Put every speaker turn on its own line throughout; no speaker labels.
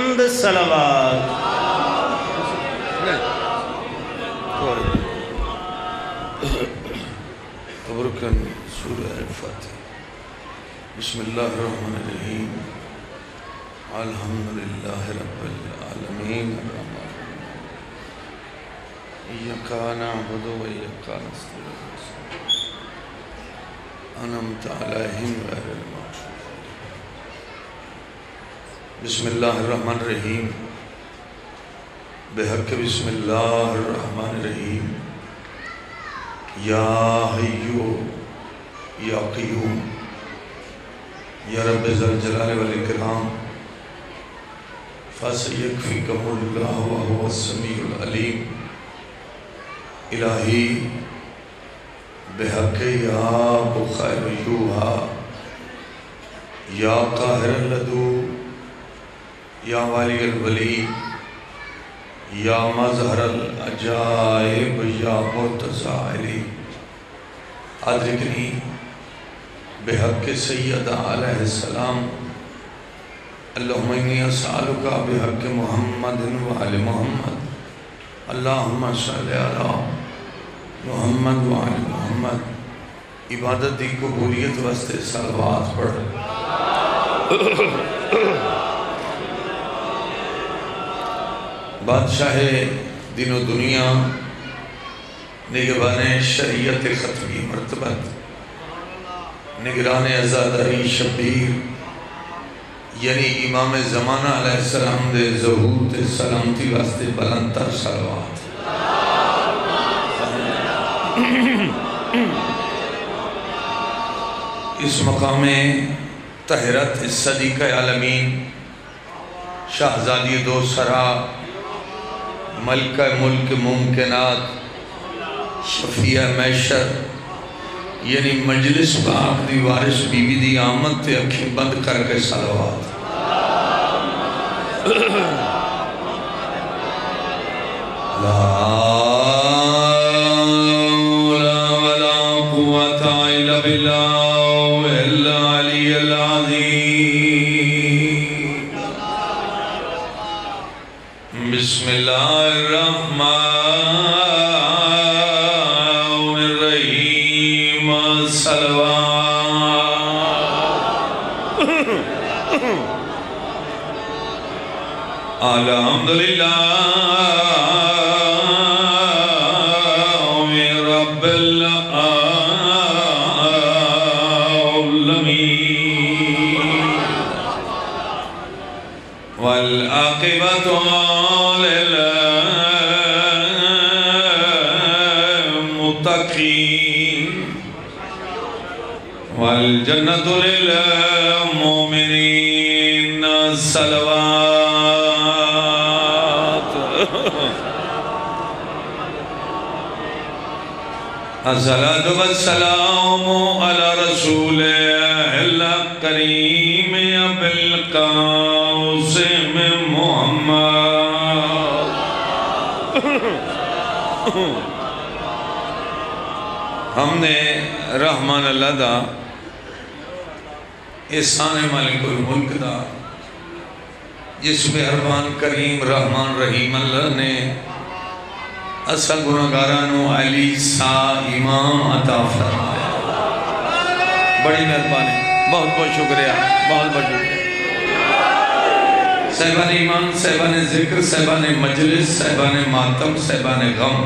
صلوات
تبرکن سورہ الفاتحہ بسم اللہ الرحمن الرحیم الحمدللہ رب العالمین الرحمن ایاک نعبد و ایاک نستعین انعمت علیہم غیر المغضوب بسم اللہ الرحمن الرحیم بحق بسم اللہ الرحمن الرحیم یا حیو یا قیوم یا رب ذوالجلال والاکرام فسیکفیکہ اللہ وہو السمیع العلیم الہی بحق یا بخیر یوہا یا قاہر اللدو یا والی الولی یا مظہر العجائب یا متزائلی ادرکنی بحق سیدہ علیہ السلام اللہم انی اسألکا بحق محمد و آل محمد اللہم صلی علی محمد و آل محمد عبادت دی قبولیت واسطے صلوات پڑھ بادشاہ دین و دنیا نگبان شریعت ختمی مرتبت نگران ازاداری شبیر یعنی امام زمانہ علیہ السلام دے ظہور دے سلامتی واسطے بلندتر صلوات اس مقام طہرت صدیقہ عالمین شہزادی دو سرا ملکہ ملک ممکنات شفیع محشر یعنی مجلس پاک دی وارث بی بی دی آمد تے اکھیں بند کر کے صلوات لا حول ولا قوة الا بالله العلی العظیم بسم اللہ الرحمن الرحیم صلوات الحمدللہ رب العالمین والعاقبۃ للمتقین والجنۃ للمؤمنین صلوات الصلاة والسلام على رسول الكريم أبي القاسم محمد ہم نے رحمان اللہ دا احسان مالک الملک دا جس میں ارمان کریم رحمان رحیم اللہ نے اصل گناہگارانو علی سا امام عطا فرمایا بڑی مہربانی بہت بہت شکریہ بہت بہت شکریہ صاحبان ایمان صاحبان ذکر صاحبان مجلس صاحبان ماتم صاحبان غم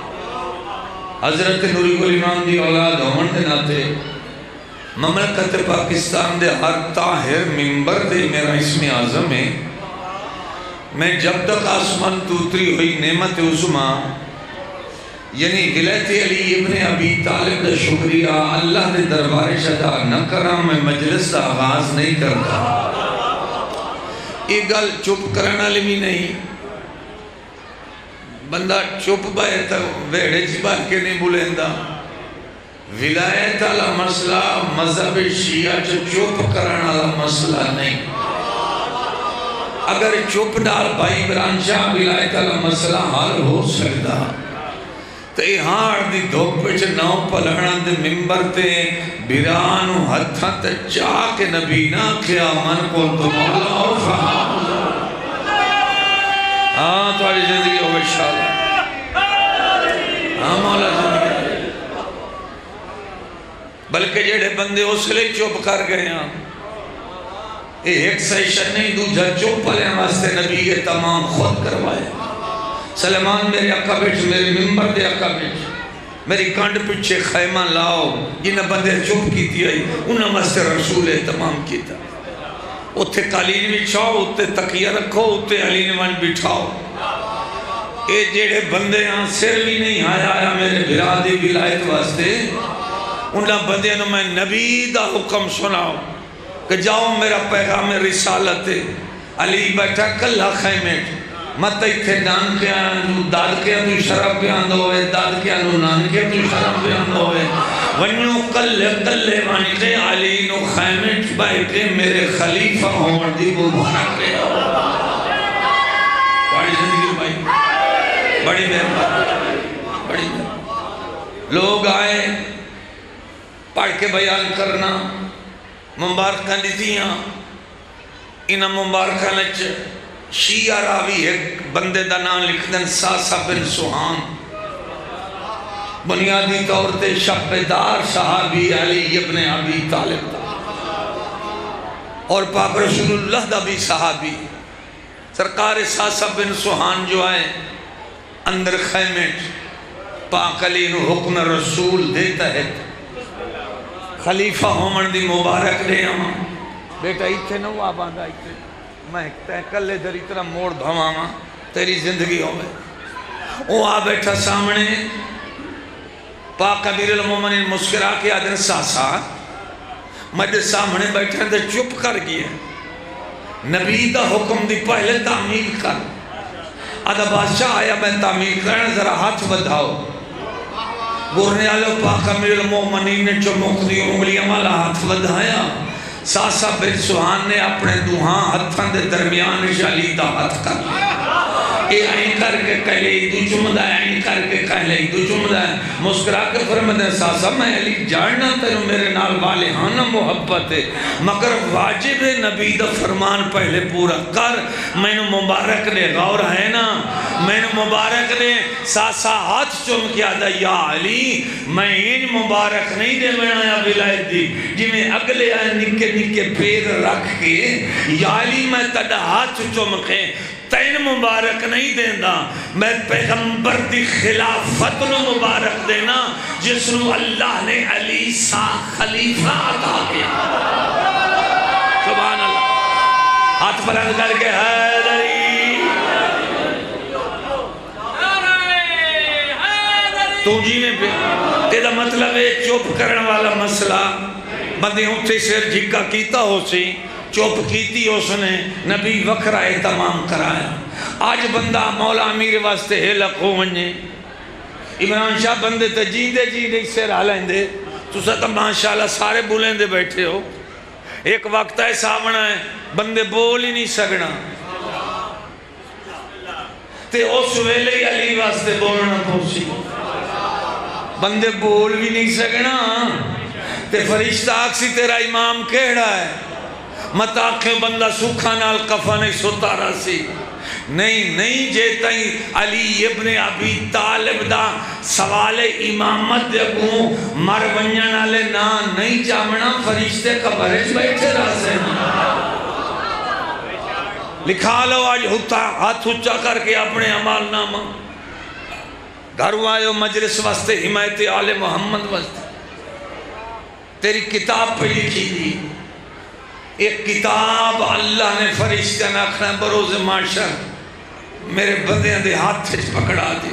حضرت نوری گل امام دی اولاد ہون دے ناتے مملکت پاکستان دے ہر طاہر ممبر دے میرا اسم اعظم ہے میں جب تک آسمان توتری ہوئی نعمت عظمہ یعنی ولایت علی ابن ابی طالب دا شکریہ اللہ دے دربار ادا نہ کرا میں مجلس دا آغاز نہیں کرتا ایک گل چپ کرنا لمی نہیں بندہ چپ بائے تا ویڑے جبار کے نہیں بولیندا ولایت علی مسئلہ مذہب شیعہ چپ کرنا علی مسئلہ نہیں اگر چپ ڈال بھائی عمران شاہ ولایت علی مسئلہ حل ہو سکتا تو ہاڑ دی دھوپ وچ نو پلڑن دے ممبر تے بیرانو ہتھاں تے چاہ کے نبی نہ کیا من کو تو مولا او فہم ہاں تھوڑی زندگی ہو انشاءاللہ ہاں مولا زندگی بلکہ جڑے بندے اس لئے چپ کر گئے ہیں ایک سیشن نہیں دوجہ چپ پلے واسطے نبی کے تمام خود کروائے سلیمان میرے اکا بیٹھ میرے ممبر دے اکا بیٹھ میری کانڈ پچھے خیمہ لاؤ جنہ بندے چپ کی تھی آئی انہاں واسطے رسول تمام کی تھا اتھے قالین بچھاؤ اتھے تقیہ رکھو اتھے علین وان بٹھاؤ اے جیڑے بندے ہاں سر بھی نہیں آیا میرے برادی ولایت واسطے انہاں بندے نے میں نبی دا حکم سناؤ کہ جاؤ میرا پیغام رسالت علی بیٹھا کلہ خیمیٹ مت ایتھے دان کے آنو داد کے آنو شراب کے آنو ہوئے داد کے آنو نان کے آنو شراب کے آنو ہوئے ونیو کلے وانی کے علی نو خیمیٹ بیٹھے میرے خلیفہ ہون دی وہ مبارک رہے بڑی زندگی بھائی بڑی مہربانی لوگ آئے پڑھ کے بیان کرنا مبارکہ دیتیاں انہاں مبارکہ نچ شیعہ راوی ایک بندے دا نام لکھ دن ساسا بن سوہان بنیادی طور تے شبدار صحابی علی ابن ابی طالب دا اور پاک رسول اللہ دا بھی صحابی سرکار ساسا بن سوہان جو آئے اندر خیمٹ پاک علی نو حکم رسول دیتا ہے خلیفہ ہومن دی مبارک دے ہم بیٹا ایتھے نو آباندہ ایتھے میں کلے در اتنا موڑ بھواما تیری زندگی ہو گئے وہ آ بیٹھا سامنے پاک امیر المومنین مسکرا کے آدھن ساسا مجھے سامنے بیٹھا دے چپ کر گیا نبی دا حکم دی پہلے تعمیل کر آدھا بادشاہ آیا میں تعمیل کرنا ذرا ہاتھ بدھاؤ گورنے آلو پاک امیر المومنین نے چمک دی انگلیاں والا ہاتھ بدھایا ساسا بن سوہان نے اپنے دوہاں ہتھاں دے درمیان علی دا ہاتھ کر لیا اے آئیں کر کے کہلے دو جمدہ ہے آئیں کر کے کہلے دو جمدہ ہے مسکرا کے فرمدہ ساسا میں علی جاننا تیرو میرے نال والے ہانا محبت ہے مگر واجب نبی دا فرمان پہلے پورا کر میں نے مبارک نے غور ہے نا میں نے مبارک نے ساسا ہاتھ چوم کیا دا یا علی میں ان مبارک نہیں دے میں آیا ولایت دی جی میں اگلے آئے نکے نکے پیر رکھ کے یا علی میں تڑا ہاتھ چوم کے تین مبارک نہیں دینا میں پیغمبر دی خلافت نو مبارک دینا جس نو اللہ نے علی سا خلیفہ عطا کیا سبحان اللہ ہاتھ بلند کر کے حیدری تو جی میں پہ تیرا مطلب ہے چوپ کرنے والا مسئلہ بندے ہوتے سر جھکا کیتا ہو سی چوپ کیتی اس نے نبی وکرہ اہتمام کرایا آج بندہ مولا امیر واسطے ہیلک ہو ونجے عمران شاہ بندے تے جیندے جیندے سر حالیں دے تو ستا ماشاءاللہ سارے بولیں دے بیٹھے ہو ایک وقت ایسا آونا ہے بندے بول ہی نہیں سگنا تے اس ویلے علی واسطے بولنا پوچھی بندے بول بھی نہیں سگنا تے فرشتہ آکسی تیرا امام کیڑا ہے مت آنکھیں بندہ سکھا نال کفا نہیں ستا رسی نہیں جیتائیں علی ابن ابی طالب دا سوال امامت دیکھوں مر ونجن آلے نا نہیں چامنا فرشتے قبرش بیٹھے راسے لکھا لو آج ہاتھ اچھا کر کے اپنے عمال نامہ گھروں آئے مجلس واسطے حمایت آل محمد واسطے تیری کتاب پہ لکھی دی ایک کتاب اللہ نے فرشتہ نے اکھنا بروز معاشر میرے بندیاں دے ہاتھ سے پکڑا دی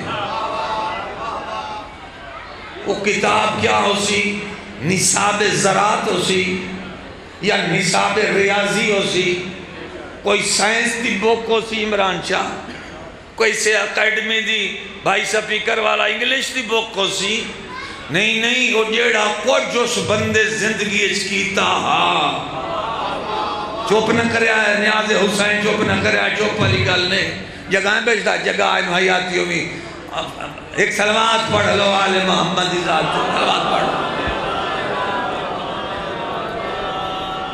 وہ کتاب کیا ہو سی نصاب زراعت ہو سی یا نصاب ریاضی ہو سی کوئی سائنس دی بک ہو سی عمران شاہ کوئی سے اکیڈمی دی بھائی سپیکر والا انگلیش دی بک ہو سی نہیں وہ جیڑا کچھ اس بندے زندگی اچ کیتا ہاں چوپ نہ کریا ہے نیاز حسین چوپ نہ کریا ہے چوپ والی گل نے جگہیں بیچتا جگہ آئے محیاتیوں میں ایک سلوات پڑھ لو آل محمد ذات سلوات پڑھ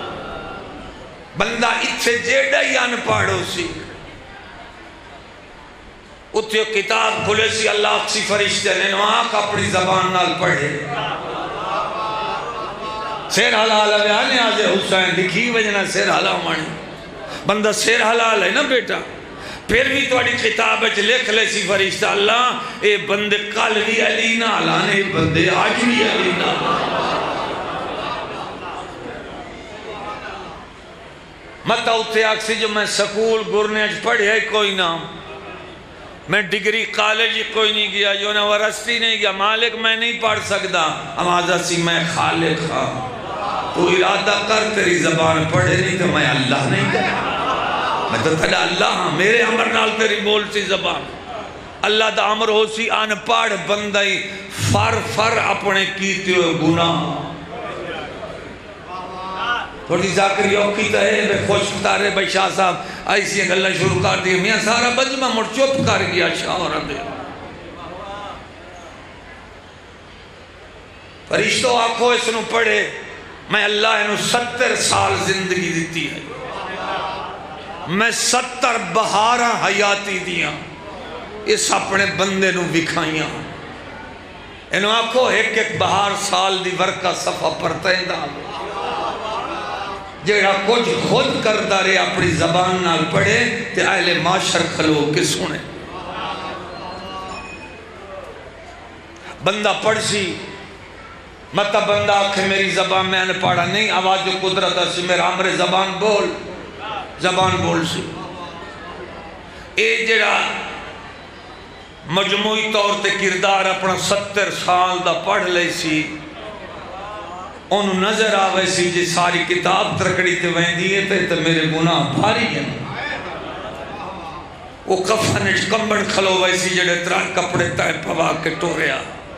بندہ اتھے جیڑا ہی ان پاڑو سی اتھے کتاب کھلے سی اللہ کسی فرشتے نے نواق اپنی زبان نال پڑھے سیر حلال بیانے آجے حسین لکھی وجنہ سیر حلال مانی بندہ سیر حلال ہے نا بیٹا پھر بھی توڑی کتاب اچھ لکھ لے سی فرشتہ اللہ اے بندے کل بھی علی نہ لانے بندے آج بھی علی نہ مطا اتھے آکسی جو میں سکول گرنے اچھ پڑھے ہے کوئی نام میں ڈگری کالج کوئی نہیں گیا یونیورسٹی نہیں گیا مالک میں نہیں پڑھ سکتا امازہ سی میں خالق ہاں تو ارادہ کر تیری زبان پڑھے نہیں تو میں اللہ نہیں کرا میں تو تھا اللہ ہاں میرے عمر نال تیری بول سی زبان اللہ دا عمر ہو سی آن پاڑ بندائی فر اپنے کیتے ہوئے گناہ تھوڑی ذاکری اوکی تا ہے بے خوش تارے بھائی شاہ صاحب ایسی ایک اللہ شروع کر دیا میاں سارا بجمہ مڑ چپ کر گیا شاہ اور اندھے فرشتوں آنکھوں اس نو پڑھے میں اللہ انہوں 70 سال زندگی دیتی ہے میں 70 بہارہ حیاتی دیا اس اپنے بندے نو بکھائیاں انہوں آنکھوں ایک بہار سال دی ورکہ صفحہ پر تیندہ جیڑا کچھ خود کرتا رہے اپنی زبان نال پڑھے تے اہل معاشر کھلو کے سنے بندہ پڑھ سی مطا بندہ آکھے میری زبان میں نے پڑھا نہیں آواز جو قدرت ہے میرا عمر زبان بول سی اے جڑا مجموعی طور تے کردار اپنا 70 سال دا پڑھ لے سی انہوں نظر آوے سی جی ساری کتاب ترکڑی تے ویندی ہے تے میرے گناہ بھاری ہیں وہ کفن کمبن کھلو وے سی جڑے تران کپڑے تائے پوا کے ٹوریا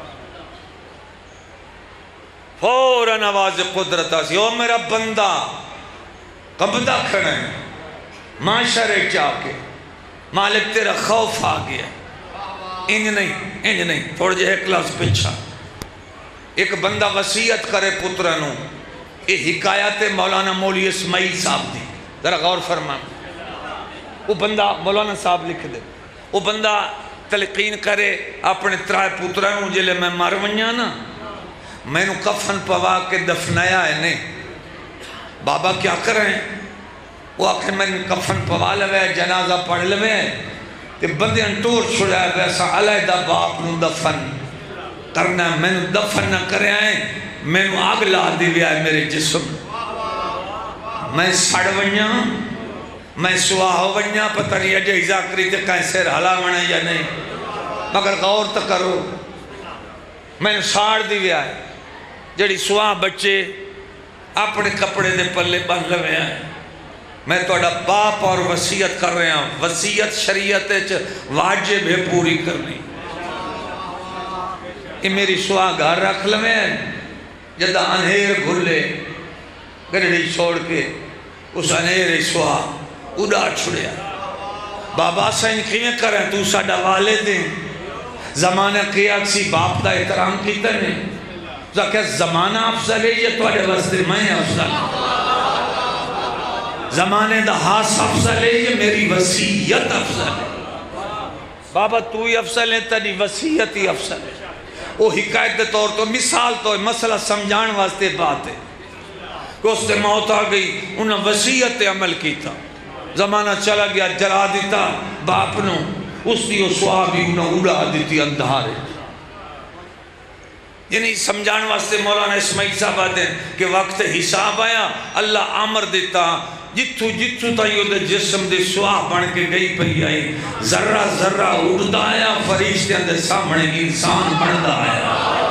فوراً آواز قدرت آسی او میرا بندہ کبدہ کھڑے معاشرے چاہ کے مالک تیرا خوف آ گیا انج نہیں تھوڑ جے ایک کلاس پچھا ایک بندہ وسیعت کرے پترانوں یہ حکایت مولانا مولی اسماعیل صاحب دی ذرا غور فرما وہ بندہ مولانا صاحب لکھ دے وہ بندہ تلقین کرے اپنے ترائے پترانوں جلے میں مارونیا نا میں نے کفن پوا کے دفنایا ہے نہیں بابا کیا کریں وہ آخر میں نے کفن پوا لوے جنازہ پڑھ لوے کہ بندے انٹور چھڑا ہے ویسا علیدہ باپ نو دفن کرنا میں نے دفن نہ کرے آئیں میں نے آگ لا دی آئے میرے جسم میں سڑ ونیا میں سواہ ونیا پتہ نہیں اجے ذاکری تے کہیں سیر حلا ونے یا نہیں مگر غور تک کرو میں نے ساڑ دی آئے جڑی سواہ بچے اپنے کپڑے دے پلے بن لوے آئے میں توڑا باپ اور وسیعت کر رہے ہیں وسیعت شریعت واجب ہے پوری کرنی یہ میری سواہ گھر رکھ لمیں جدہ انہیر گھلے گرڑی چھوڑ کے اس انہیر سواہ اڑا چھڑیا بابا سائن کیے کریں تو ساڑھا والے دیں زمانہ کیا کسی باپ دا احترام کیتا نہیں کہ زمانہ افضل ہے یہ توڑے وستے میں افضل زمانے دا ہاس افضل ہے یہ میری وسیعت افضل ہے بابا تو ہی افضل ہے تیری وسیعت ہی افضل ہے وہ حکایت دے طور تو مثال تو مسئلہ سمجھان واسطے بات ہے کہ اس سے موت آ گئی انہوں وسیعت عمل کی تھا زمانہ چلا گیا جلا دیتا باپ نو اس دی سواہ بھی انہوں اڑا دیتی اندھارے یعنی سمجھان واسطے مولانا اسماعیل صاحب آتے ہیں کہ وقت حساب آیا اللہ عمر دیتا جتھو تا یہ دے جسم دے سواہ بن کے گئی پہی آئی ذرہ ذرہ اڑتا آیا فرشتیاں دے سامنے انسان بندا آیا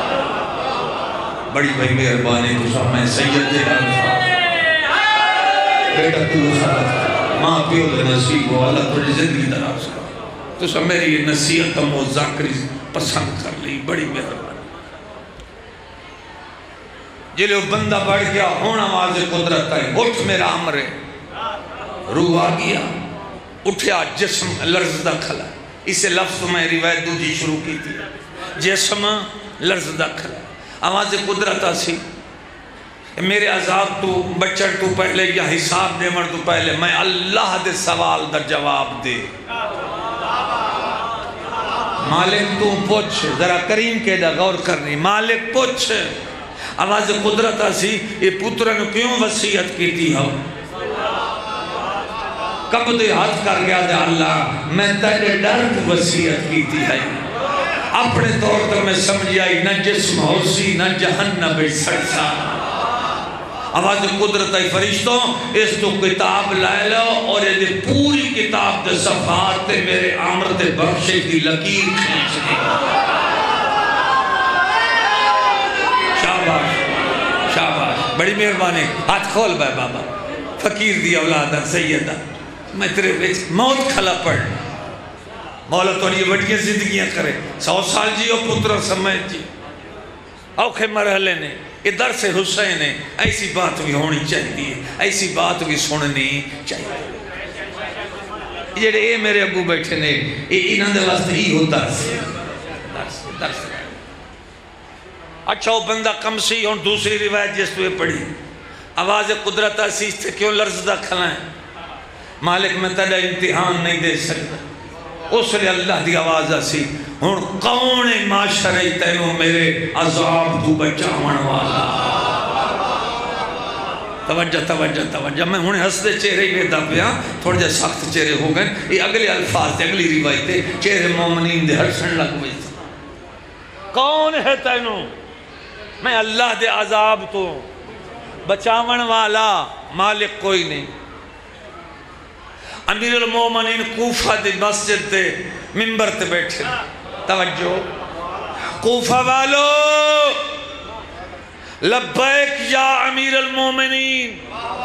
بڑی بھائی مہربانی تو سب میں سید دے بیٹا تو ساتھ ماں پیو دے نصیب ہو اللہ تھوڑی زندگی دراز کر تو سب میری یہ نصیحت و ذاکری پسند کر لی بڑی مہربانی جلے وہ بندہ بڑھ گیا ہونا آواز قدرت ہے اٹھ میرا عمر ہے روح آ گیا اٹھیا جسم لرزدہ کھلا اسے لفظ میں روایت دوجی شروع کی تھی جسم لرزدہ کھلا آواز قدرت آسی میرے عذاب تو بچر تو پہلے یا حساب دے مر تو پہلے میں اللہ دے سوال دا جواب دے مالک تو پوچھ ذرا کریم کے دا غور کرنی مالک پوچھ آواز قدرت آسی یہ پترن کیوں وصیت کی تھی ہو کب دے ہاتھ کر گیا دے اللہ میں تیرے ڈرد وصیت کی تھی ہے اپنے طور پر میں سمجھ آئی نہ جسم ہوسی نہ جہنم سڑسا آواز قدرت آئی فرشتوں اس تو کتاب لائے لو اور یہ پوری کتاب دے صفحات تے میرے عمر دے بخشے کی لکیر کھینچ دی شاباش شاباش بڑی مہربانی ہاتھ کھول بھائی بابا فقیر دی اولادہ سیدہ میں تیرے بیچ موت کھلا پڑھ مولا تو یہ بڑی زندگیاں کرے 100 سال جیو پتر سمیت جی اوکھے مرحلے نے یہ درس حسین ہے ایسی بات بھی ہونی چاہیے ایسی بات بھی سننی چاہیے یہ میرے ابو بیٹھے نے یہ انہوں نے واسطے ہی ہو درس اچھا وہ بندہ کم سی اور دوسری روایت جس تو پڑھی آواز قدرت عزیز سے کیوں لرزدہ کھلائیں مالک میں تیرا امتحان نہیں دے سکتا اس لئے اللہ دی آواز آسی ہون کون معاشرے تینوں میرے عذاب تو بچاون والا توجہ توجہ توجہ میں ہونے ہستے چہرے ہی دا پیا تھوڑا جا سخت چہرے ہو گئے یہ اگلے الفاظ دے اگلی روایتے چہرے مومنین دے ہرشن لگ ہوئی کون ہے تینوں میں اللہ دے عذاب تو بچاون والا مالک کوئی نہیں امیر المومنین کوفہ دی مسجد دے منبر تے بیٹھے توجہ کوفہ والو لبیک یا امیر المومنین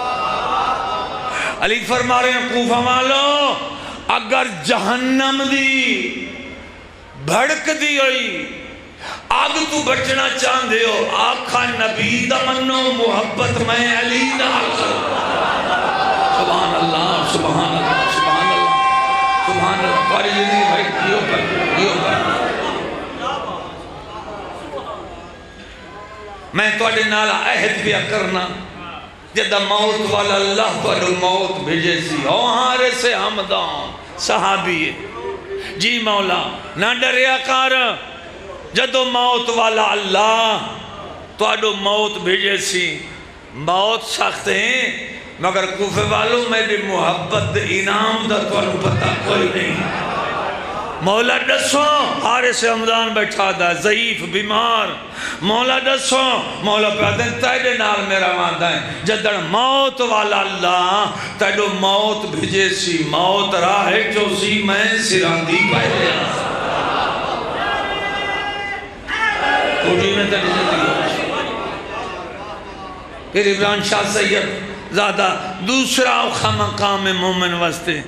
علی فرما رہے ہیں کوفہ والو اگر جہنم دی بھڑک دی ہوئی آگ تو بچنا چاہن دے ہو آقا نبی دا منو محبت میں علی نال سبحان اللہ سبحان اللہ سبحان اللہ سبحان اللہ باری زندگی بھائی یہ ہوگا میں توڑے نالا عہد بیا کرنا جدہ موت والا اللہ توڑے موت بھیجے سی اوہارے سے حمدان صحابی ہے جی مولا نہ ڈریا کار جدو موت والا اللہ توڑے موت بھیجے سی موت سخت ہیں مگر کوفے والوں میری محبت انعام دا تو انہوں پتہ کوئی نہیں مولا ڈسو حارث حمدان بیٹھا دا ضعیف بیمار مولا ڈسو مولا پیادن تیرے نال میرا ماندہ ہے جدن موت والا اللہ تیرے موت بھجے سی موت راہ جو سی میں سراندی پہلے کوٹی میں تیرے زندگی پھر ابراہیم شاہ سید زیادہ دوسرا اوکھا مقام مومن واسطے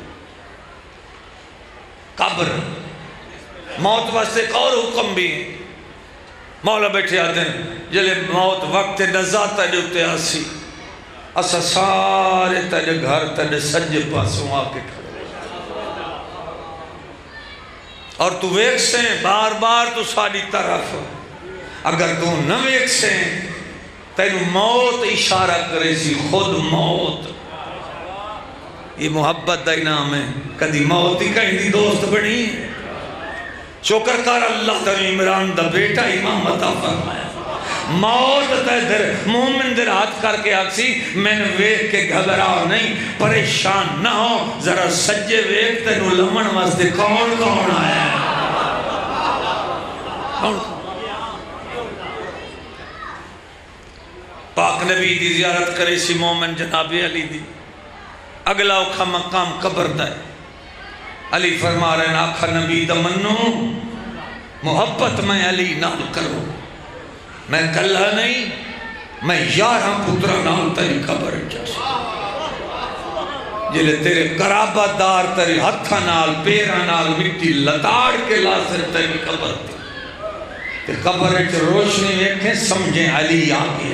قبر موت واسطے ایک اور حکم بھی ہے مولا بیٹھے آتے ہیں جلے موت وقت نزات تجھے آسی اسا سارے تجھے گھر تجھے سجے پاسوں آکے کھڑے اور تو ویک سے بار بار تو ساری طرف اگر تو نہ ویک سے تینو موت اشارہ کرے سی خود موت یہ محبت دا انعام ہے کدی موت ہی کہیں دی دوست بنی شکر کر اللہ تعالی عمران دا بیٹا امام عطا فرمایا موت در مومن در ہاتھ کر کے آکسی میں نے ویک کے گھبراؤ نہیں پریشان نہ ہو ذرا سجے ویک تینو لمن واسطے کون کون آیا ہے کون پاک نبی دی زیارت کرے سی مومن جناب علی دی اگلا اوکھا مقام قبر دائے علی فرما رہے ہیں آقا نبی دا منو محبت میں علی نال کرو میں کلہ نہیں میں یارہ پترہ نال تیری قبر جیسا جلے تیرے قرابہ دار تیری ہتھا نال پیرہ نال مٹی لتاڑ کے لاسر تیری قبر دی کہ قبر روشنی ویکھیں سمجھیں علی آگے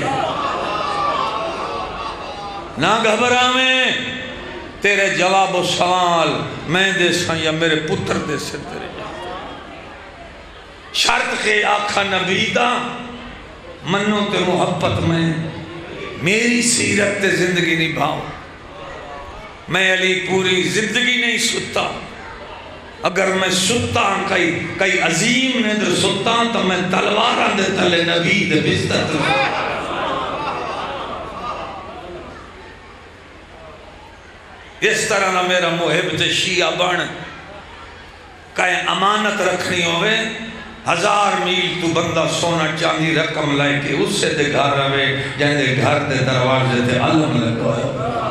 نہ گھبرا میں تیرے جواب و سوال میں دے ساں یا میرے پتر دے سے تیرے شرط کے آقا نبی دا منو تے محبت میں میری سیرت تے زندگی نبھاؤ میں علی پوری زندگی نہیں ستا اگر میں ستا کئی عظیم نے در ستا تو میں تلوارہ دے تلے نبی دے بستر اس طرح نہ میرا محب تے شیعہ بن کہیں امانت رکھنی ہوئے 1000 میل تو بندہ سونا چاندی رقم لائے کے اس سے دے گھر روے جہاں دے گھر دے دروازے تے علم لگوائے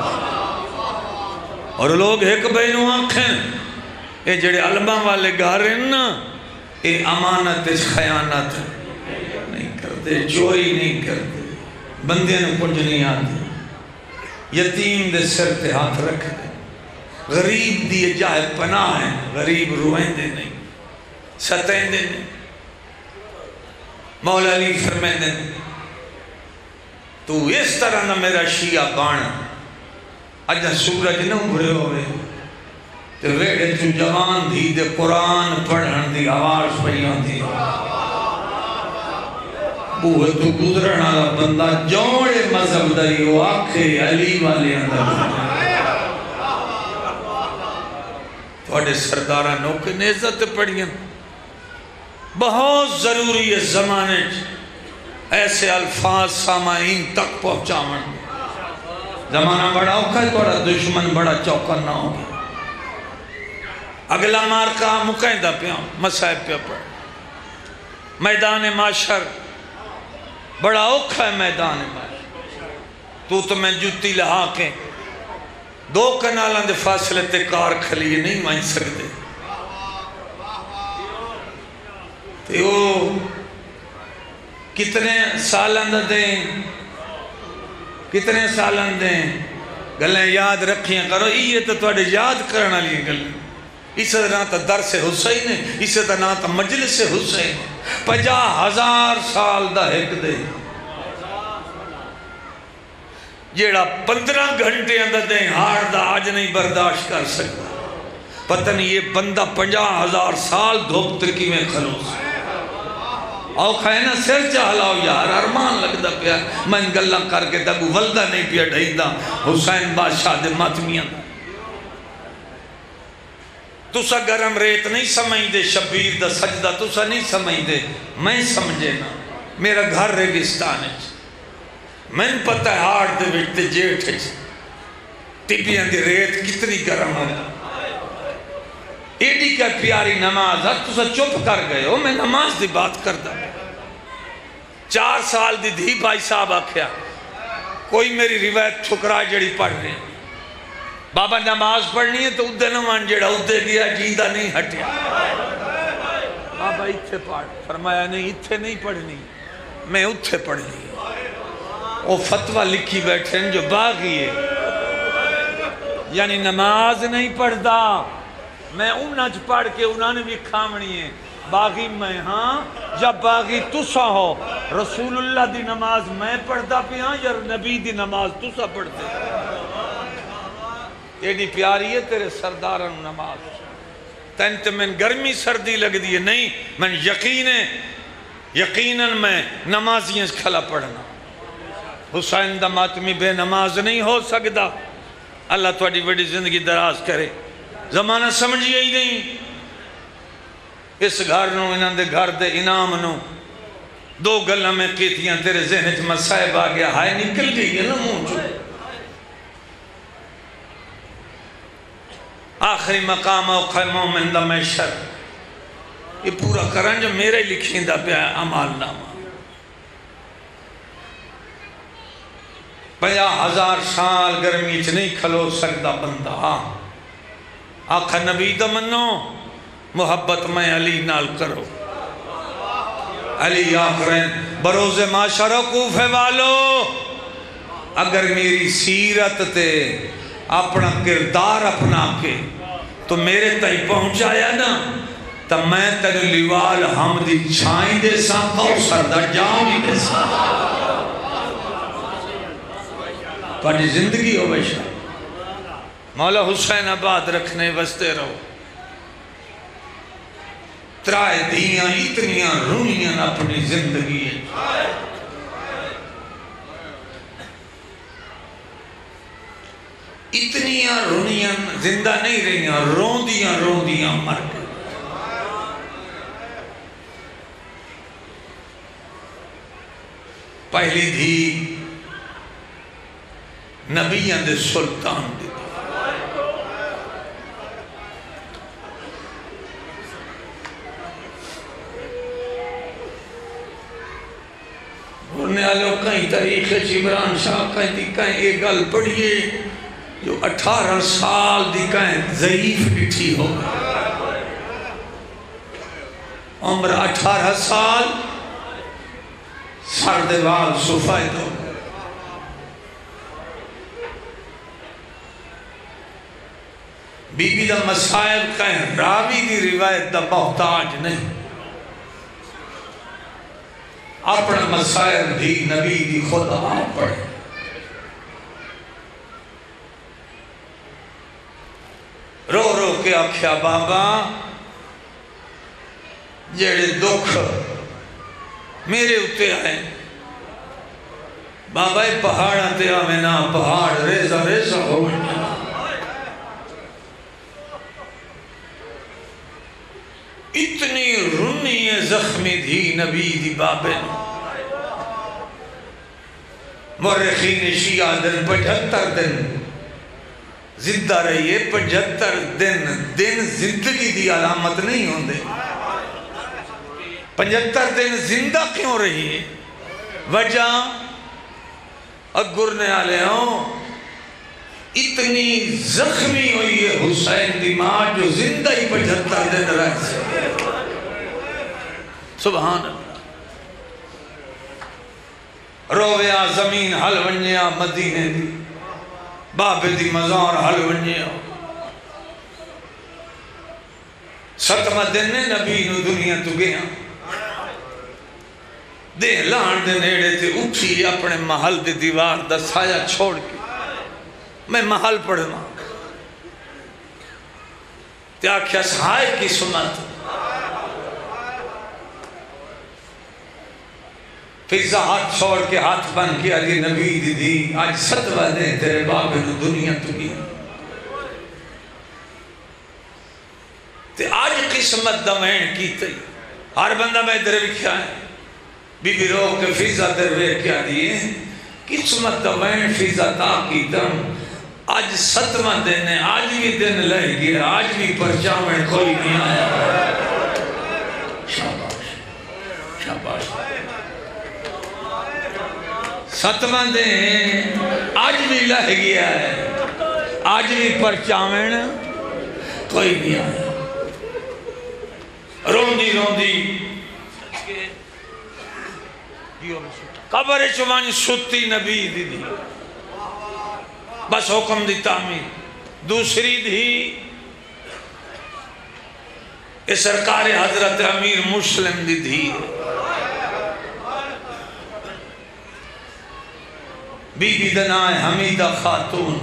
اور لوگ ایک بینوں آنکھیں اے جڑے علمہ والے گھر ہیں نا اے امانت خیانت نہیں کرتے چوری نہیں کرتے بندے نے کچھ نہیں آتے یتیم دے سر تے ہاتھ رکھ دے غریب دیے جائے پناہ ہیں غریب روئیں دے نہیں ستیں دے نہیں مولا علی فرمائیں دے تو اس طرح نہ میرا شیعہ بان اجھا سورج نہ ابھرے ہوئے تو ویڑے تو جوان دی دے قرآن پڑھن دی آواز پڑھیاں دی بوہ تو گزرنا بندہ جوڑے مذہب داری وہ آکھے علی والے اندر تھوڑے سردارہ نوکے نیزت پڑھیاں بہت ضروری ہے زمانے ایسے الفاظ سامعین تک پہنچاون زمانہ بڑا اوکھا ہے تھوڑا دشمن بڑا چوکر نہ ہوگا اگلا مارکہ مقیدہ پہ مسائب پہ پڑھ میدان معاشر بڑا اوکھا ہے میدان معاشر تو میں جوتی لہا کے 2 کنالان دے فاصلے تے کار کھلیے نہیں مائن سکتے تے وہ کتنے سالن دیں کتنے سالن دیں گلیں یاد رکھیں کرو یہ تو توڑے یاد کرنا لیے گلیں اس سے نہ تو درس حسین ہے اس سے نہ تو مجلس حسین 50,000 سال دا ایک دے جیڑا 15 گھنٹے اندر دیں ہار دا آج نہیں برداشت کر سکتا پتہ نہیں یہ بندہ 50,000 سال دھوپ ترکی میں خلوص آؤ کھائے نا سر چاہلاؤ یار ارمان لگ دا پیا میں ان گلہ کر کے دگو ولدہ نہیں پیا ڈھائی دا حسین بادشاہ دے ماتمیاں تُسا گرم ریت نہیں سمجھ دے شبیر دا سجدہ تُسا نہیں سمجھ دے میں سمجھے نا میرا گھر ریگستان ہے میں پتہ ہے ہار دے ویٹے جیٹ ہے ٹیپیاں دی ریت کتنی گرم ہے ایڈی کا پیاری نماز ہے تُسا چپ کر گئے ہو میں نماز دی بات کر دا 4 سال دی دھی بھائی صاحب آکھیا کوئی میری روایت ٹھکرا جڑی پڑھ رہے ہیں بابا نماز پڑھنی ہے تو ادھے نمان جڑا ادھے گیا جیندہ نہیں ہٹیا بابا اتھے پڑھ فرمایا نہیں اتھے نہیں پڑھنی میں اتھے پڑھنی وہ فتوہ لکھی بیٹھے ہیں جو باغی ہے یعنی نماز نہیں پڑھ دا میں انج پڑھ کے انہوں نے بھی کھامنی ہے باغی میں ہاں جب باغی تسا ہو رسول اللہ دی نماز میں پڑھ دا پہ ہاں یا نبی دی نماز تسا پڑھ دے ایڈی پیاری ہے تیرے سردارن نماز تینت میں گرمی سردی لگ دی ہے نہیں میں یقیناً میں نمازیاں کھلا پڑھنا حسین دا ماتمی بے نماز نہیں ہو سکتا اللہ تھوڑی بڑی زندگی دراز کرے زمانہ سمجھئے ہی نہیں اس گھر نو انہاں دے گھر دے انعام نو 2 گلہ میں کیتیاں تیرے ذہنچ مسائب آ گیا ہائے نکل گئی ہے نا مونچو آخری مقام اوکھا مومن دا محشر یہ پورا کرن جو میرے لکھیں دا پیا عمال نامہ 50,000 سال گرمی چ نہیں کھلو سکتا بندہ آخا نبی دا منو محبت میں علی نال کرو علی آخرین بروز معاشرہ کوفے والو اگر میری سیرت تے اپنا کردار اپنا کے تو میرے تائی پہنچایا نا تو میں تیرے لیوال حمدی چھائیں دے ساں کوثر دا جامی دے ساں پڑی زندگی ہو بیشا مولا حسین آباد رکھنے وستے رہو ترائے دیاں اتنیاں رونیاں اپنی زندگی ہے اتنی رونیاں رونیاں زندہ نہیں رہیاں، روندیاں روندیاں مر گئے۔ پہلی دھی نبیاں دے سلطان دی، بولنے والے کہیں تاریخ عمران شاہ کہیں دی کہیں ایک گل پڑھئے جو 18 سال دی کہیں ضعیف ڈٹھی ہو، عمر 18 سال سر دے وال سفید ہو، بی بی دا مسائل کہیں راوی دی روایت دا محتاج نہیں، اپنا مسائل بھی نبی دی خود آپ پڑھے۔ رو رو کے آکھیا بابا جیڑے دکھ میرے اتے آئے، بابا پہاڑاں تے آمیں نا پہاڑ ریزہ ریزہ ہو گیا، اتنی رنی زخمی تھی نبی دی بابے، مورخین شیعہ دن 75 دن زندہ رہیے، 75 دن زندگی دی علامت نہیں ہوندے، 75 دن زندہ کیوں رہیے؟ وجہ اگرنے آلے ہوں اتنی زخمی ہوئی ہے حسین دی ماں جو زندہ ہی 75 دن رہ سے، سبحان اللہ۔ رویا زمین حل ونیا مدینے دی، بابے دی مزار حل ونیا، 7واں دن نے نبی نو دنیا تو گیا، دے لان دے نیڑے تے اٹھی اپنے محل دی دیوار دا سایہ چھوڑ کے میں محل پڑھنا تے آکھیا سہائے کی سمت، فضا ہاتھ چھوڑ کے ہاتھ بن کے علی نبی دی دی آج 7واں دن تیرے بابے نو دنیا تو گیا، تے آج قسمت دا مین کی تی ہر بندہ میں در وکھیا ہے، بی بی رو کے فضا در ویر کیا دیئے قسمت دا مین فضا تا کی دم، آج 7واں دن ہے، آج بھی دن لے گیا، آج بھی پرچامیں کوئی نہیں آیا، شاباش شاباش، 7واں دن آج بھی لے گیا ہے، آج بھی پرچامیں کوئی نہیں آیا، روندی روندی قبر چوان ستی نبی دی دی، بس حکم دی تعمیر، دوسری دی اس سرکار حضرت امیر مسلم دی دی، بی بی دنائے حمیدہ خاتون،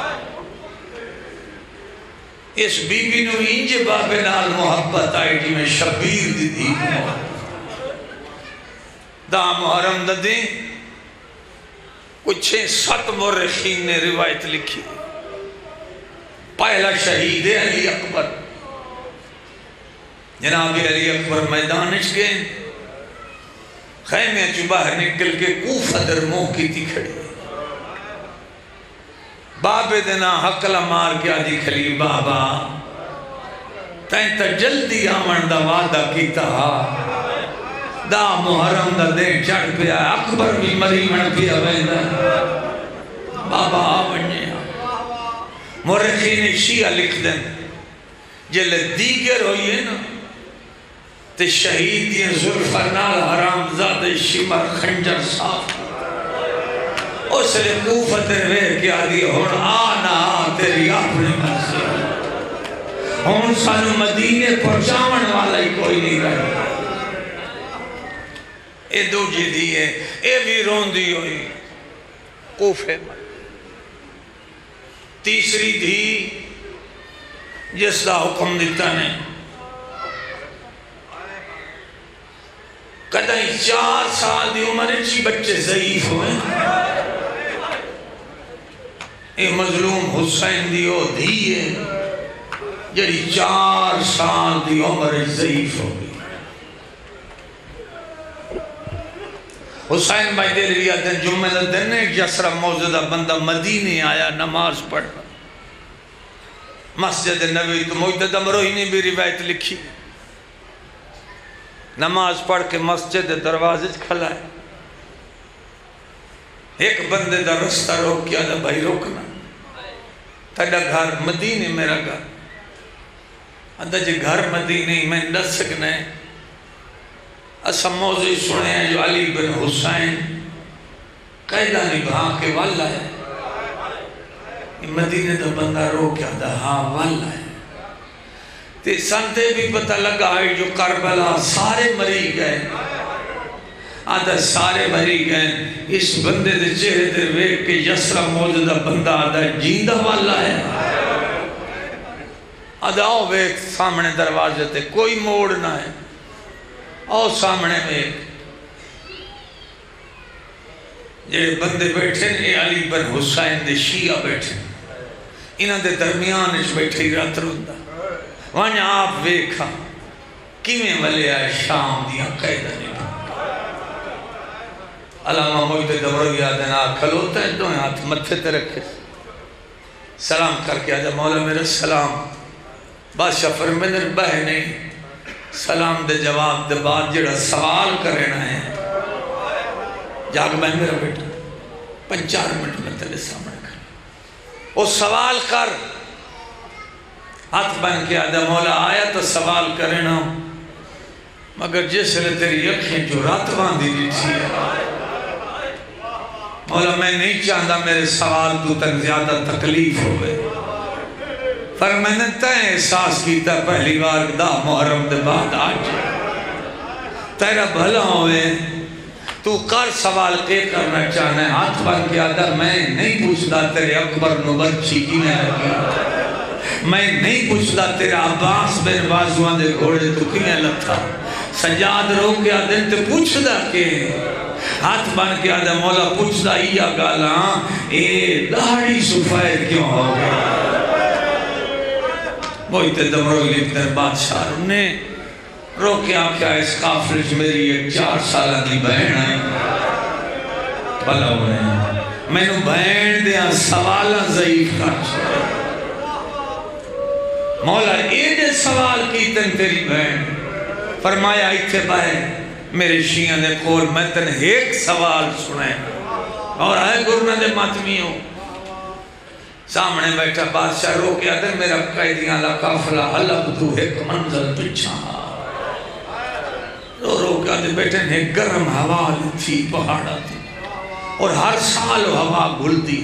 اس بی بی نو انج بابے نال محبت آئی جی میں شبیر دی دی، دا محرم دا دیں کچھ 7 مورخین نے روایت لکھی، پہلا شہید ہے علی اکبر، جناب علی اکبر میدانش گئے، خیمے چو باہر نکل کے کوفہ در منہ کی تھی کھڑی، بابے دینا حقلہ مار کے آدھی کھلی، بابا تین تا جلدی آمن دا وعدہ کیتا ہا، دا محرم دا دن چڑھ پیا، اکبر بھی مری من پیا ویدہ، بابا آونجے مورخین شیعہ لکھ دیں جلے دیگر ہوئی ہے نا تے شہید یہ ذوالفقار حرام زاد شمر خنجر صاف اس نے کوفت رہ کے آدھی ہون آنا تیری اپنے مرضی، ہون سانو مدینے پہنچاون والا ہی کوئی نہیں رہا، اے دو جی دیئے اے بھی رون دی ہوئی کوفے میں، تیسری دی جس دا حکم دیتا نے کدھیں 4 سال دی عمر اچھی بچے ضعیف ہوئے، اے مظلوم حسین دی او دھی ہے جڑی 4 سال دی عمر ضعیف ہو گئی. حسین بھائی دہلوی دن جمعہ دا دن ایک جسرہ موجودہ بندہ مدینے آیا نماز پڑھ مسجد نبوی. تو مجدد امروہی نے بھی روایت لکھی نماز پڑھ کے مسجد دروازے کھلا ہے. ایک بندے دا رستہ روک کیا دا بھائی روکنا تیرا گھر مدینے میرا گھر اندہ جی گھر مدینے میں نہ سکنے. اسا موضوع سنے ہیں جو علی بن حسین قیدہ نبھا کے والا ہے. مدینے دا بندہ رو کیا دا ہاں والا ہے. تے سنتے بھی پتہ لگا ہے جو کربلا سارے مری گئے آدھا سارے مری گئے. اس بندے دے چہرے دے ویک کے یسرا موجودہ بندہ آدھا جیندہ والا ہے. آدھا آؤ ویک سامنے دروازے تے کوئی موڑ نہ ہے. آؤ سامنے ویک جڑے بندے بیٹھے اے علی بن حسین دے شیعہ بیٹھے انہاں دے درمیان اچھ بیٹھے ہی رات روندہ. وہاں آپ ویکھا کیویں ولے آئے شام دیاں قیدہ نے. علامہ محدث امروہی آدھے نا کھلوتا ہے دو ہاتھ متھے تے رکھے سلام کر کے آدھا مولا میرا سلام. بادشاہ فرمیندر بہ نہیں سلام دے جواب دے بعد جڑا سوال کرنا ہے جاگ بہ میرا بیٹا 5-4 منٹ میں تیرے سامنے کر وہ سوال کر. ہاتھ بن کے آدھا مولا آیا تو سوال کرنا مگر جس لئے تیری اکھیں جو رات باندھی دی تھی مولا میں نہیں چاہتا میرے سوال تو تک زیادہ تکلیف ہوئے. پر میں نے تین احساس کیتا پہلی بار دا محرم دے بعد آج تیرا بھلا ہوئے تو کر سوال کے کرنا چاہنا ہے. ہاتھ بن کے آدھا میں نہیں پوچھتا تیرے اکبر نبرچی کی میں لگی. میں نہیں پوچھتا تیرا عباس بن بازوان دے گھوڑے تو کی میں لگتا. سجاد رو کے آدھن تے پوچھتا کہ ہاتھ بن کے آدھا مولا پوچھتا یا گالا اے داڑھی سفید کیوں ہو گیا. وہی تے دمروی لکھتے ہیں بادشاہ نے رو کے آکھیا اس کافرش میری ایک 4 سالہ دی بہن آئی بھلا ہوئے میں نو بہن دیا سوالہ ضعیف کر چھوڑا. مولا ایڈے سوال کیتن تیری بہن فرمایا ایتھے بہن میرے شیعہ نے کول میں تن ایک سوال سنے اور آئے گرنہ دے ماتمیوں سامنے بیٹھا بادشاہ رو کے آدھر میرا قیدیاں لکافلہ حلق تو ایک منزل پچھا رو کے آدھر بیٹھے ایک گرم ہوا تھی پہاڑا تھی اور ہر سال ہوا گھلتی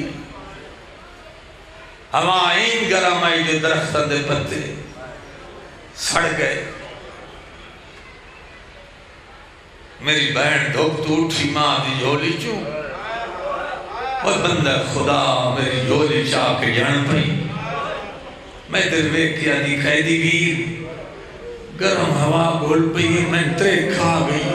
ہوا این گرم آئی جو درختہ دے پتے سڑ گئے. میری بہن دھوپ تو اٹھی ماں دی جھولی چوں اور بندہ خدا میری جھولی چاہ کے جان پئی. میں دروے کیا دی قیدی گیر گرم ہوا گھل پئی میں ترے کھا گئی.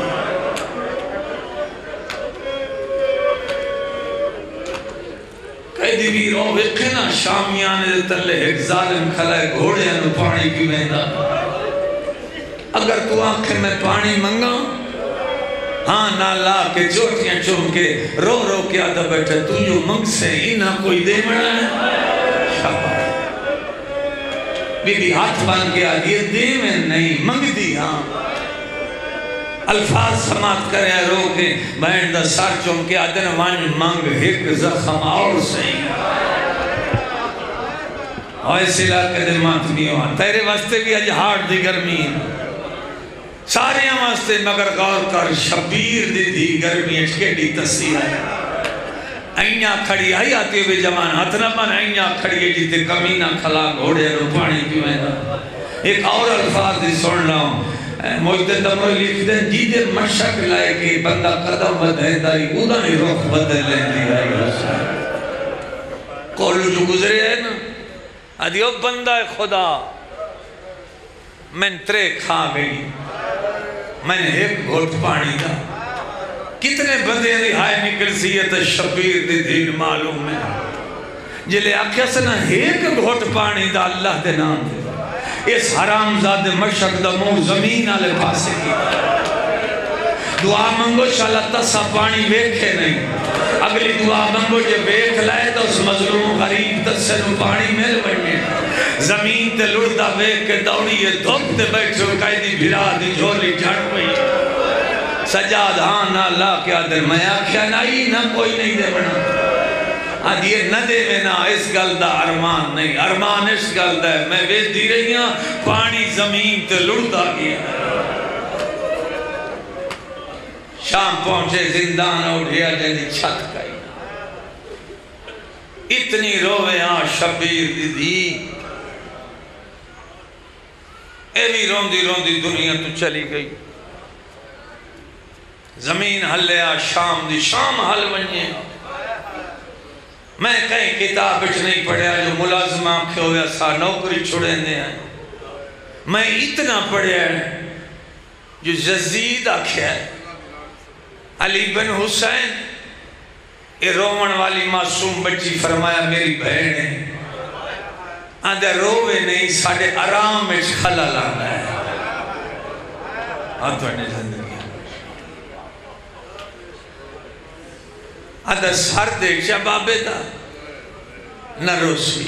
قیدی گیر او وکھنا شامیانے تلے ایک ظالم کھلائے گھوڑے انو پانی کی مہندہ. اگر تو آنکھیں میں پانی منگا ہاں نہ لا کے چوٹیاں چوم کے رو رو کے آدھا بیٹھا تو جو منگ سے انہا کوئی دے مڑا ہے شاباش. بی بی ہاتھ بان کے آدھی دے میں نہیں منگ دی. ہاں الفاظ سماعت کرے رو کے بہن دا سار چوم کے آدھن وان منگ ایک زخم اور سہی اور اس علاقے دے ماتمیوں تیرے واسطے بھی اج ہارڈ دی گرمی سارے واسطے مگر غور کر شبیر دی دی گرمی اچھکے دی تصیح ہے. اینیاں کھڑی آئی آتی ہوئے جوان ہاتھ نہ بن اینیاں کھڑی ہے جیتے کمینہ کھلا گھوڑے رو پانی پیویں دا. ایک اور الفاظ دی سن لاؤں موجد دمروی لکھ دیں جیدے مشک لائے کہ بندہ قدم بدھے دائی اودا ہی روح بدھے لیں دی آئی کولو جو گزرے ہے نا آدھی بندہ خدا میں ترے کھا گئی میں نے ایک گھوٹ پانی دا. کتنے بندے رہائے نکل سی ہے تو شبیر دی دین معلوم ہے جلے آکھیا سنا ایک گھوٹ پانی دا اللہ دے نام دے اس حرام زاد مشک دا منہ زمین آلے پاسے کی دعا منگو شاءاللہ تسا پانی ویکھے نہیں اگلی دعا منگو جے ویکھ لائے تو اس مظلوم غریب تسنو پانی مل بڑھنے زمین تے لڑدا ویکھ کے دوڑیے دھوپ تے بیٹھو قائدی بھرا دی جھولی جھڑ پئی سجاد ہاں نہ لا کیا در میں آکھیا نائی نہ کوئی نہیں دے بنا آج یہ نہ دے میں نہ اس گل دا ارمان نہیں ارمان اس گل دا ہے میں ویدھ دی رہی ہاں پانی زمین تے لڑدا گیا شام پہنچے زندان اٹھیا جیدی چھت کئی اتنی روے آن شبیر دی دی اے بھی روندی روندی دنیا تو چلی گئی زمین ہلیا شام دی شام حل ونجے میں کہیں کتاب اچھ نہیں پڑھیا جو ملازم آنکھے ہویا سا نوکری چھوڑے دے ہیں میں اتنا پڑھیا ہے جو یزید آکھیا ہے علی بن حسین اے رومن والی معصوم بچی فرمایا میری بہن ہے آدھے روے نہیں ساڑھے آرام میں خلل آنا ہے آدھے زندگی آدھے سر دیکھ شبابے دا نہ روسی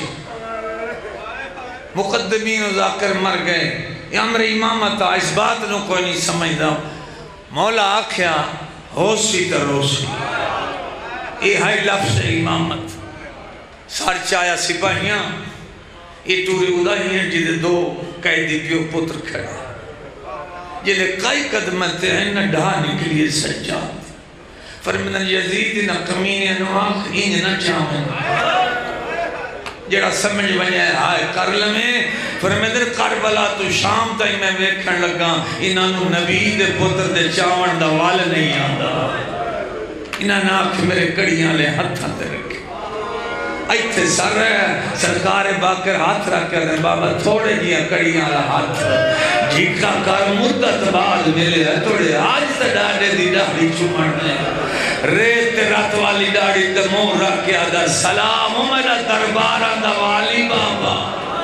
مقدمین و ذاکر مر گئے یہ امر امامت اس بات نو کوئی نہیں سمجھ دا مولا آکھیا ہوسی تا روسی یہ ہے لفظ امامت سار چایا سپاہیاں یہ توری ادھائیاں جدے دو قیدی پیو پتر کھڑے جلے کئی قدمتے ہیں نہ ڈھا نکلیے سجاد فرمنا یزید نہ کمینے نہ آنکھ انج نہ چاہیں جڑا سمجھ بنیا ہے ہائے کرل میں فرمنا کربلا تو شام تائی میں ویکھن لگا انہوں نبی دے پتر دے چاون دا وال نہیں آندا انہاں ناکھ میرے کڑیاں لے ہتھاں تے رکھے ایتھے سر ہے سرکار باکر ہاتھ رکھ کر بابا تھوڑے جیاں کڑیاں لے ہاتھ جھکا کر مدت بعد ملے ہے توڑے آج تا ڈاڑے دی ڈاڑی چمڑنے ریت رات والی ڈاڑی تے مور رکھ کے آدھا سلام میرا دربارہ دا والی بابا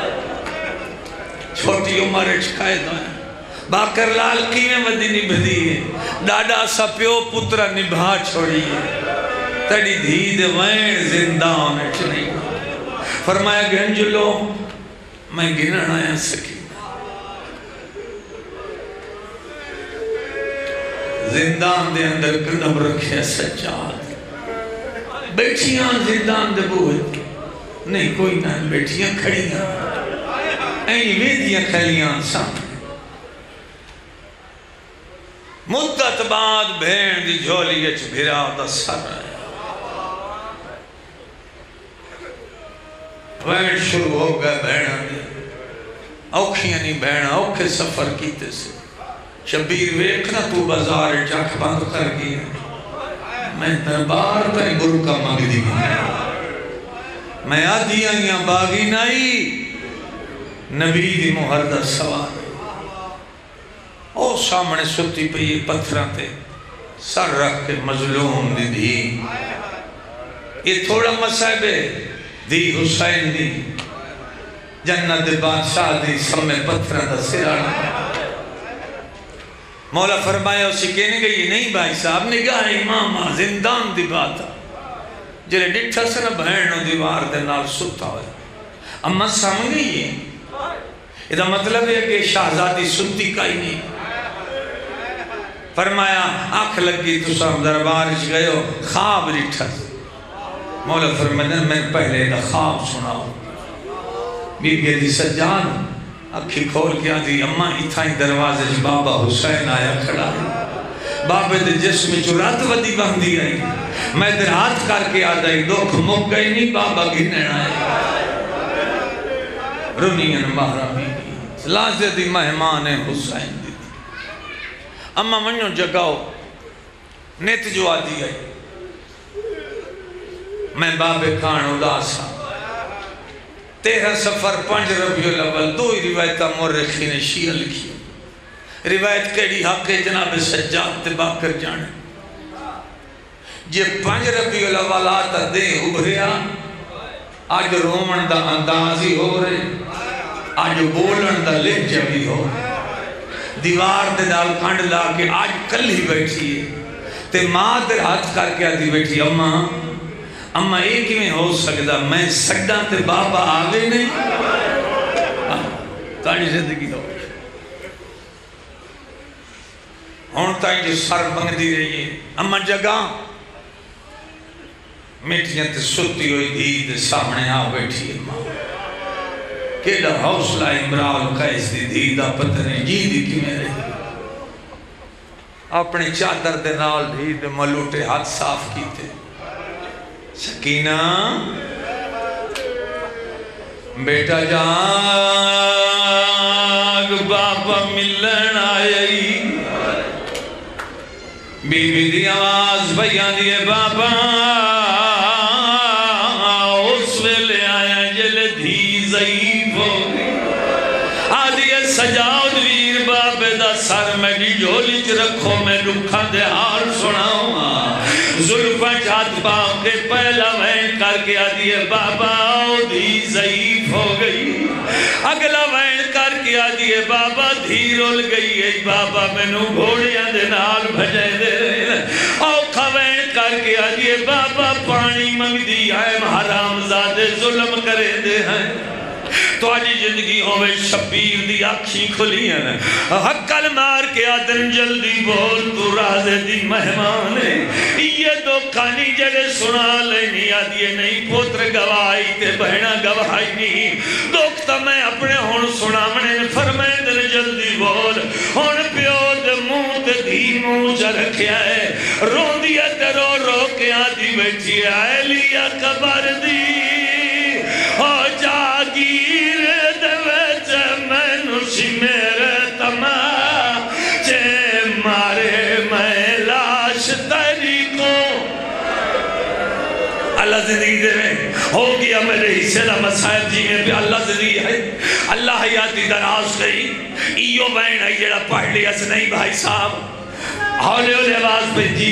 چھوٹی عمر اچھکائے دو ہیں باکر لال کی میں ودی نبھدی ہے ڈاڑا سا پیو پترہ نبھا چھوڑی ہے تڑی دھید وین زندہ ہونے چنی فرمایا گھنجلو میں گنن آیا سکی زندان دے اندر قدم رکھے سجاد بیٹھیاں زندان دے بوہت نہیں کوئی نہ بیٹھیاں کھڑیاں این ویدیاں کھڑیاں سامنے مدت بعد بھین دی جھولی اچھ بھرا دا سر ہے وین شروع ہو گئے بہنہ نے اوکھیاں نہیں بہنہ اوکھے سفر کیتے سے شبیر ویکھنا تو بازار چاک بند کر گیا میں دربار تاری برکا مانگ دی میں آدھی آئیاں باغی نائی نبی دی محردہ سوار او سامنے ستی پہ یہ پتھران تے سر رکھ کے مظلوم دی دی یہ تھوڑا مسائب ہے دی حسین دی جنت بادشاہ دی سمیں پتھران دا سرانا مولا فرمایا اسی کہنے گئی نہیں بھائی صاحب نگاہ امامہ زندان دی باتا جلے ڈٹھا سنا بہنوں دیوار دے نال ستا ہوئے اما سامن گئی ہے یہ مطلب ہے کہ شہزادی سنتی کا ہی نہیں فرمایا آنکھ لگی تو سب دربارش گئے ہو خواب ڈٹھا مولا فرمایا میں پہلے دا خواب سناؤں بی بی دی سجان اکھی کھول کے آدھی اماں اتھائیں دروازے جو بابا حسین آیا کھڑا ہے بابے دے جسم چرات ودی بندی آئی میں در ہاتھ کر کے آدھائی دکھ مک گئی نہیں بابا گھنے آئے رنین مہرہ بی بی لازے دی مہمان حسین دی اماں منو جگاؤ نیت جو آدھی آئی میں بابے کان اداسا 13 سفر 5 ربیع الاول 2 روایتہ مورخین شیعہ لکھی روایت کیڑی حق جناب سجاد تے باکر جانے جے 5 ربیع الاول آتا دے ابھریا آج رومن دا انداز ہی ہو رہے، آج بولن دا لہجہ بھی ہو رہے، دیوار دے نال کنڈ لا کے آج کل ہی بیٹھی ہے تے ماں دے ہاتھ کر کے آدھی بیٹھی اماں ایک ہی میں ہو سکتا میں سڈاں تے بابا آگے نہیں تاری زندگی ہو ہون تائیں جو سر بنگ دی رہی ہے اماں جگہ میٹھیاں تے ستی ہوئی دی دے سامنے آ بیٹھی ہے ماں کیڑا حوصلہ امرال قیس دی دی دا پتہ نہیں جی دی کی میرے اپنی چادر دے نال دی دے ملوٹے ہاتھ صاف کیتے سکینہ بیٹا جاگ بابا ملن آئی بی بی دی آواز بیان دیئے بابا اس ویلے آیا جل دھی ضعیف ہو گئی آدھیے سجاؤ دویر بابے دا سر میری جولی چ رکھو میں رکھا دے حال سناؤں ظلفہ چاہت پاؤں کے پہلا وین کر کے آدھیے بابا دھی ضعیف ہو گئی اگلا وین کر کے آدھیے بابا دھی رول گئی ہے بابا میں نو گھوڑیاں دے نال بھجے دے رہے اوکھا وین کر کے آدھیے بابا پانی منگ دی ہے حرام زادے ظلم کرے دے ہیں تو آجی زندگی ہوئے شبیر دی آنکھیں کھلی ہیں حقل مار کے آدن جلدی بول تو رازے دی مہمان ہے یہ دو کانی جڑے سنا لینی آدھیے نہیں پوتر گواہی تے بہنہ گواہی نہیں دوکتا میں اپنے ہون سنا منے فرمائے دل جلدی بول ہون پیو دے منہ تے دھی منہ جا رکھیا ہے رون دیا تے رو رو کے آدھی بیٹھی آئے لیا قبر دی ہو جاگیر دوچ میں نوشی میرے تمہ چے مارے میں لاش طریقوں اللہ زندگی دے میں ہو گیا میرے حصے دا مسائب جی میں بھی اللہ زندگی ہے اللہ حیاتی دراز گئی ایو بین ہے جڑا پڑھ لیا سے نہیں بھائی صاحب ہولے ہولے آواز پہ جی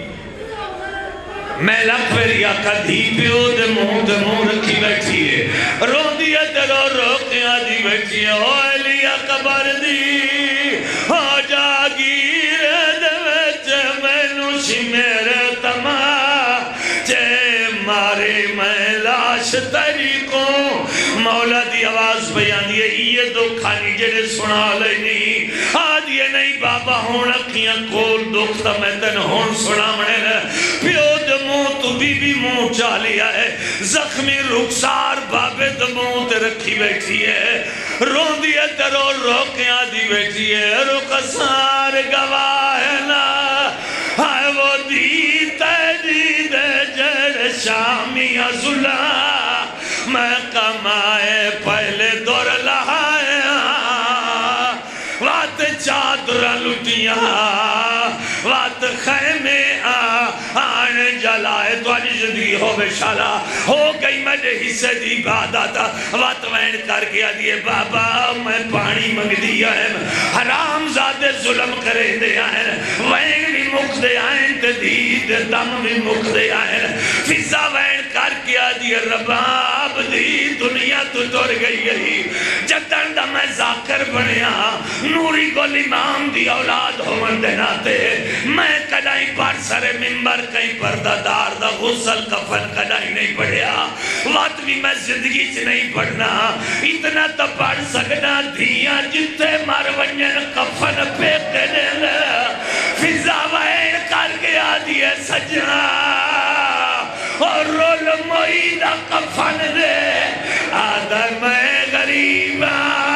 میں لکھ میری آقا دھی پیو دے منہ رکھی بیٹھی ہے رو دیا درو رو کے آدھی بیٹھی ہے اوہ لیا قبر دی ہو جاگیر دوچ میں نوشی میرے تمہ چے مارے میں لاش طریقوں مولا دی آواز بیان دیئے یہ دو کھانی جڑے سنا لینی آدھیے نہیں بابا ہون اکھیاں کول دکھتا میں تن ہون سنا منے نا پیو دموں تو بی بی منہ چالیا ہے زخمی رخسار بابے دموں تے رکھی بیٹھی ہے رون دیا درو رو کے آدھی بیٹھی ہے رخسار گواہ ہے نا ہائے وہ دیتا دے جڑ شامی ازلا میں کمائے پہلے دور لہائے وات چادر لٹیاں وات خیمے آن جلائے تو آنی زندگی ہو بشالا ہو گئی میرے حصے دی عبادت وات وین کر گیا دیئے بابا میں پانی منگ دیا ہے حرام زادے ظلم کرے دے آئیں وین بھی مک دے آئیں تے دید دم بھی مک دے آئیں فضا وین کر گیا دیئے رباب دی دنیا تو دور گئی گئی جتن دا میں ذاکر بنیا نوری گل امام دی اولاد ہو من دیناتے میں کدائیں پر سر ممبر کہیں پردہ دار دا غسل کفن کدائیں نہیں پڑھیا وقت بھی میں زندگی سے نہیں پڑھنا اتنا تو پڑھ سکنا دھیاں جتے مرونین کفن پہ کنے فضا وین کر کے آدھی ہے سجنا اور رول معیدہ کفن دے آدھر میں غریبا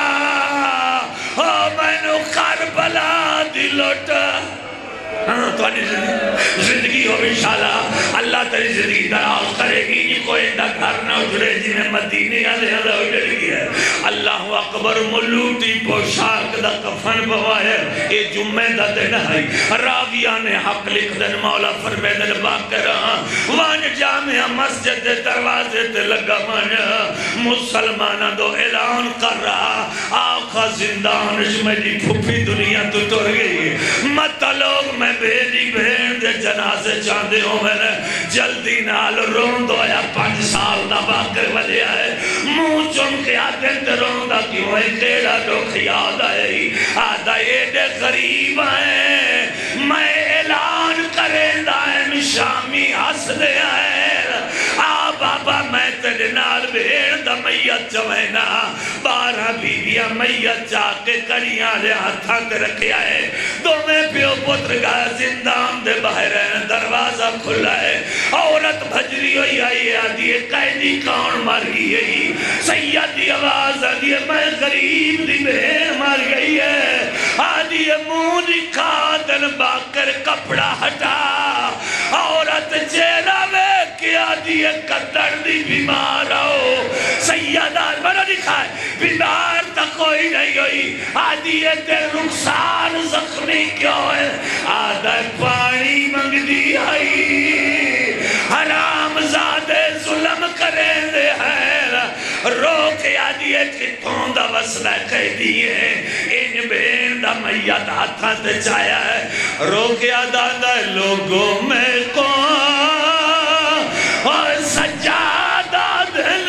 اور میں نو کربلا دلوٹا تو زندگی ہو انشاءاللہ اللہ تیری زندگی دراز کرے گی جی کوئی نہ کرنا اجڑے جی میں مدینے آلے اللہ اجڑ گیا اللہ اکبر ملوٹی پوشاک دا کفن بوائے اے جمعہ دا دن ہے راویان حق لکھ دن مولا فرمے دن باقر وان جامعہ مسجد دروازے تے لگا من مسلمانہ دو اعلان کر رہا آقا زندان میری پھوپی دنیا تو ٹر گئی مت لوگ میں بیٹی بہن دے جنازے چاندے ہو میں نے جلدی نال روند ہویا 5 سال دا باقر ولیا ہے منہ چن کے آدھے تے روندہ کیوں ہے تیرا دکھ یاد آئے آدھا ایڈے غریب آئے میں اعلان کریں دائم شامی ہس دے آئے بابا میں تیرے نال بھیڑ دا میت چوینا 12 بیویاں میت جا کے کڑیاں لے ہاتھاں تے رکھے آئے دو میں پیو پتر گا زندان دے باہر ہے دروازہ کھلا ہے عورت بھجری ہوئی آئی آدھی قیدی کون مار گئی ہے سید دی آواز آدھی میں غریب دی بھیڑ مار گئی ہے آدھی منہ دکھا دن باکر کپڑا ہٹا عورت جیلا میں کیا دیئے قدر دی بیمار ہو سیدہ بنا دکھائے بیمار تا کوئی نہیں ہوئی آدھیے تے رخسار زخمی کیوں ہے آدھا پانی منگ دی آئی حرام زادے ظلم کریں دے ہے رو کے آدھیے کتوں دا وصلہ کہہ دیئے ان بین دا میت ہاتھاں تے چایا ہے رو کے آدھا لوگوں میں کون اور سجادہ دن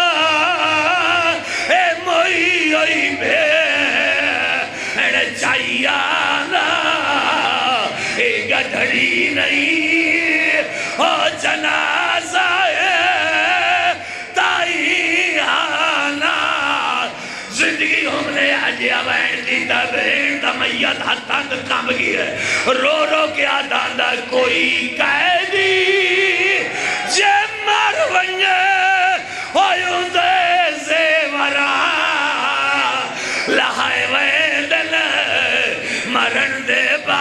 اے موئی ہوئی بھیڑ چاہیانا اے گڑھڑی نہیں اور جنازہ تائی آنا زندگی ہم نے آجیا بین کی تبین تمیت حتاں کام گئی ہے رو رو کے آدھاندہ کوئی قیدی جے مر ونجے ہوئیوں دے زیورا لہائے ویدن مرن دے با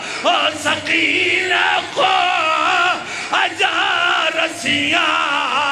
اور سکینہ کو اجا رسیاں